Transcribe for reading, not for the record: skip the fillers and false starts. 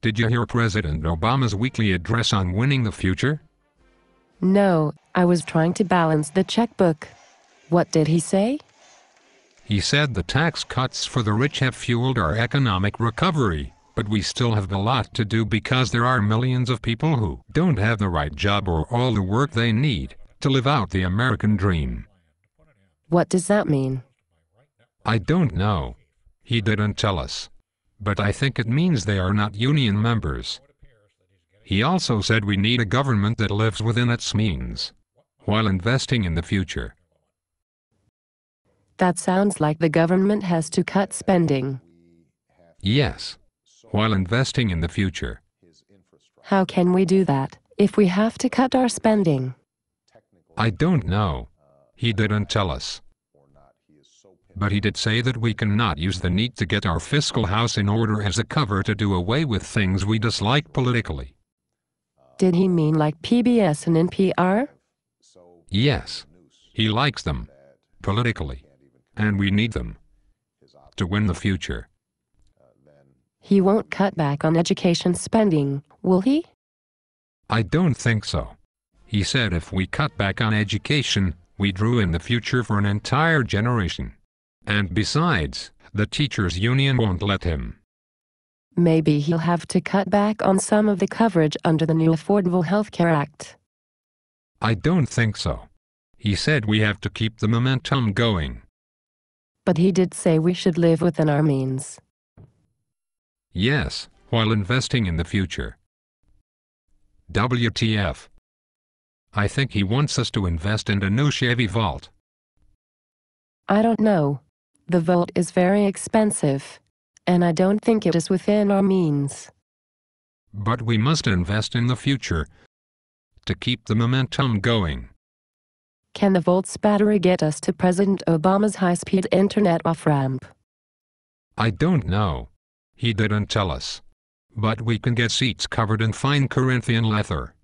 Did you hear President Obama's weekly address on winning the future? No, I was trying to balance the checkbook. What did he say? He said the tax cuts for the rich have fueled our economic recovery, but we still have a lot to do because there are millions of people who don't have the right job or all the work they need to live out the American dream. What does that mean? I don't know. He didn't tell us. But I think it means they are not union members. He also said we need a government that lives within its means, while investing in the future. That sounds like the government has to cut spending. Yes, while investing in the future. How can we do that if we have to cut our spending? I don't know. He didn't tell us. But he did say that we cannot use the need to get our fiscal house in order as a cover to do away with things we dislike politically. Did he mean like PBS and NPR? Yes. He likes them. Politically. And we need them. To win the future. He won't cut back on education spending, will he? I don't think so. He said if we cut back on education, we drew in the future for an entire generation. And besides, the teachers' union won't let him. Maybe he'll have to cut back on some of the coverage under the new Affordable Health Care Act. I don't think so. He said we have to keep the momentum going. But he did say we should live within our means. Yes, while investing in the future. WTF. I think he wants us to invest in a new Chevy Volt. I don't know. The Volt is very expensive, and I don't think it is within our means. But we must invest in the future to keep the momentum going. Can the Volt's battery get us to President Obama's high-speed internet off-ramp? I don't know. He didn't tell us. But we can get seats covered in fine Corinthian leather.